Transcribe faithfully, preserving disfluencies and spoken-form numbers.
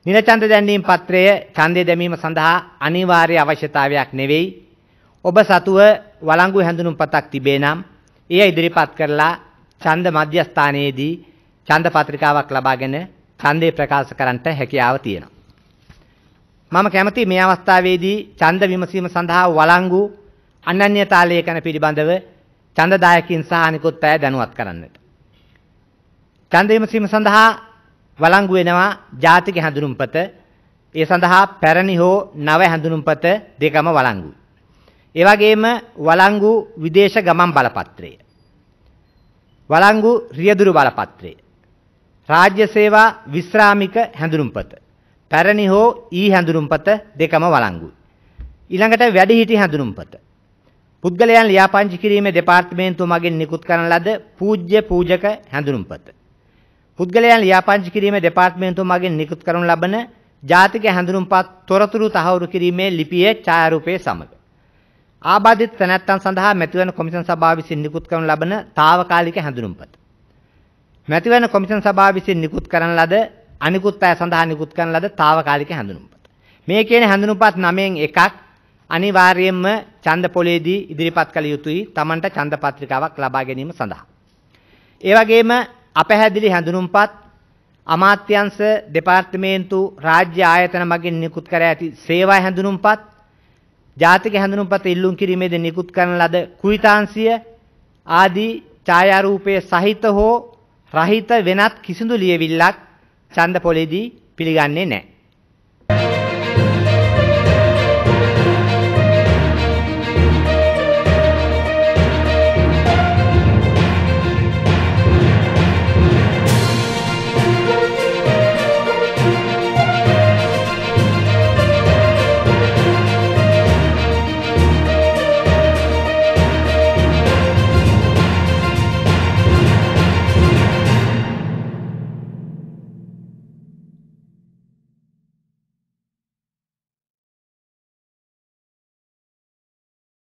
නිල ඡන්ද දැන්වීම පත්‍රය ඡන්දය දැමීම සඳහා අනිවාර්ය අවශ්‍යතාවයක් නෙවෙයි. ඔබ සතුව වළංගු හැඳුනුම්පතක් තිබේ නම් එය ඉදිරිපත් කරලා ඡන්ද මධ්‍යස්ථානයේදී ඡන්ද පත්‍රිකාවක් ලබාගෙන ඡන්දය ප්‍රකාශ කරන්නට හැකියාව තියෙනවා. මම කැමති මේ අවස්ථාවේදී ඡන්ද විමසීම සඳහා වළංගු අනන්‍යතා ලේඛන පිළිබඳව ඡන්දදායකින් සහ අනිකුත් අය දැනුවත් කරන්නට. ඡන්ද විමසීම සඳහා වළංගු වෙනවා ජාතික හැඳුනුම්පත. ඒ සඳහා පැරණි හෝ නව හැඳුනුම්පත දෙකම වළංගුයි. ඒ වගේම වළංගු විදේශ ගමන් බලපත්‍රය. වළංගු රියදුරු බලපත්‍රය. රාජ්‍ය සේවා විශ්‍රාමික හැඳුනුම්පත. පැරණි හෝ ඊ හැඳුනුම්පත දෙකම වළංගුයි. ඊළඟට වැඩිහිටි හැඳුනුම්පත. පුද්ගලයන් ලියාපදිංචි කිරීමේ දෙපාර්තමේන්තුව මගින් නිකුත් කරන ලද පූජ්‍ය පූජක හැඳුනුම්පත. පුද්ගලයන් ලියාපදිංචි කිරීමේ දෙපාර්තමේන්තුව මගින් නිකුත් කරනු ලබන ජාතික හැඳුනුම්පත් තොරතුරු තහවුරු කිරීමේ ලිපියේ ඡායාරූපයේ සමග. ආබාධිත තැනැත්තන් සඳහා මැතිවරණ කොමිෂන් සභාව විසින් නිකුත් කරනු ලබන తాවකාලික හැඳුනුම්පත. මැතිවරණ කොමිෂන් සභාව විසින් නිකුත් කරන ලද අනිකුත් අය සඳහා නිකුත් කරන ලද తాවකාලික හැඳුනුම්පත. මේ කියන හැඳුනුම්පත් නවයෙන් එකක් අනිවාර්යයෙන්ම ඡන්ද පොලේදී ඉදිරිපත් කළ යුතුයි Tamanට ඡන්ද පත්‍රිකාවක් ලබා ගැනීම සඳහා. ඒ වගේම අපැහැදිලි හැඳුනුම්පත් අමාත්‍යංශ දෙපාර්තමේන්තු රාජ්‍ය ආයතන මගින් නිකුත් කර ඇති සේවා හැඳුනුම්පත් ජාතික හැඳුනුම්පත ඉල්ලුම් කිරීමේදී නිකුත් කරන ලද කුයිතාංශය ආදී ඡායාරූපයේ සහිත හෝ රහිත වෙනත් කිසිදු ලියවිල්ලක් ඡන්ද පොලේදී පිළිගන්නේ නැහැ.